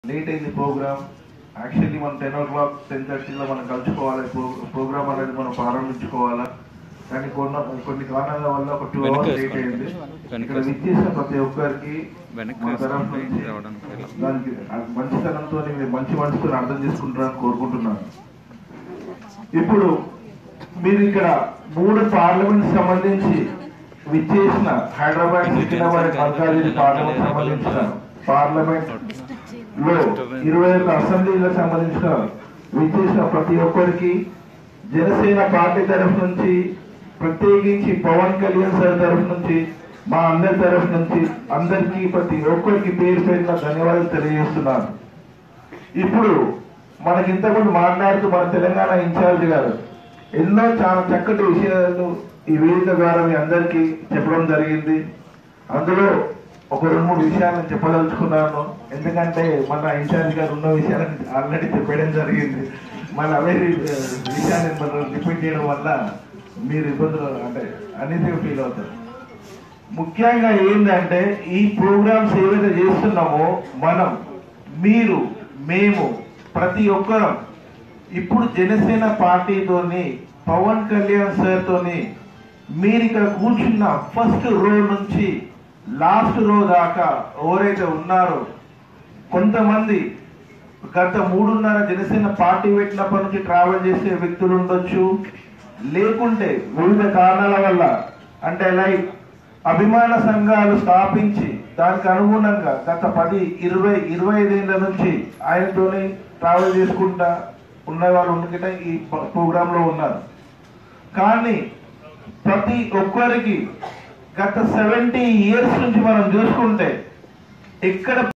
Late అయింది programme. Actually మనం 10 o'clock 10:30లో మనం కలుసుకోవాలి. ప్రోగ్రామ్ అనేది మనం ప్రారంభించుకోవాలా, కానీ కొన్ని కారణాల వల్ల ఒక 2 hours లేట్ అయింది. ఇక్కడ విచ్చేసిన ప్రతి ఒక్కరికి మా తరఫు నుంచి దానికి మంచితనంతో మంచి మనసుతో అర్థం చేసుకుంటారని కోరుకుంటున్నాను. ఇప్పుడు మీరు ఇక్కడ 3 పార్లమెంట్ సంబంధించి విచ్చేసిన హైదరాబాద్, సికింద్రాబాద్, మల్కాజిగిరి పార్లమెంట్ సంబంధించిన పార్లమెంట్ లో 21 అసెంబ్లీలకు సంబంధించిన విచ్చేసిన ప్రతి ఒక్కరికి జనసేన పార్టీ తరఫు నుంచి, ప్రత్యేకించి పవన్ కళ్యాణ్ సార్ తరఫు నుంచి, మా అందరి తరఫు నుంచి అందరికీ ప్రతి ఒక్కరికి పేరు పేరున ధన్యవాదాలు తెలియజేస్తున్నాను. ఇప్పుడు మనకి ఇంతకుముందు మాట్లాడుతూ మన తెలంగాణ ఇన్ఛార్జ్ గారు ఎన్నో చాలా చక్కటి విషయాలు ఈ వేదిక ద్వారా మీ అందరికీ చెప్పడం జరిగింది. అందులో ఒక 2-3 విషయాలను చెప్పదలుచుకున్నాను. ఎందుకంటే మన ఇన్ఛార్జ్ గారు ఉన్న విషయాలను ఆల్రెడీ చెప్పడం జరిగింది. మళ్ళీ అవే విషయాన్ని రిపీట్ చేయడం వల్ల మీరు ఇబ్బందులు అంటే అనేది ఫీల్ అవుతారు. ముఖ్యంగా ఏంటంటే ఈ ప్రోగ్రామ్స్ ఏవైతే చేస్తున్నామో మీరు మేము ప్రతి ఒక్కరం ఇప్పుడు జనసేన పార్టీతోని, పవన్ కళ్యాణ్ సార్ తోని మీరు ఇక్కడ కూర్చున్న ఫస్ట్ రో నుంచి లాస్ట్ రో దాకా ఎవరైతే ఉన్నారో, కొంతమంది గత 3.5 జనసేన పార్టీ పెట్టినప్పటి నుంచి ట్రావెల్ చేసే వ్యక్తులు ఉండొచ్చు, లేకుంటే వివిధ కారణాల వల్ల అంటే లైక్ అభిమాన సంఘాలు స్థాపించి దానికి అనుగుణంగా గత 10-20-25 ఏళ్ల నుంచి ఆయనతోని ట్రావెల్ చేసుకుంటా ఉన్న వాళ్ళు ఉండకిట ఈ ప్రోగ్రామ్ లో ఉన్నారు. కానీ ప్రతి ఒక్కరికి గత 70 years నుంచి మనం చూసుకుంటే ఎక్కడ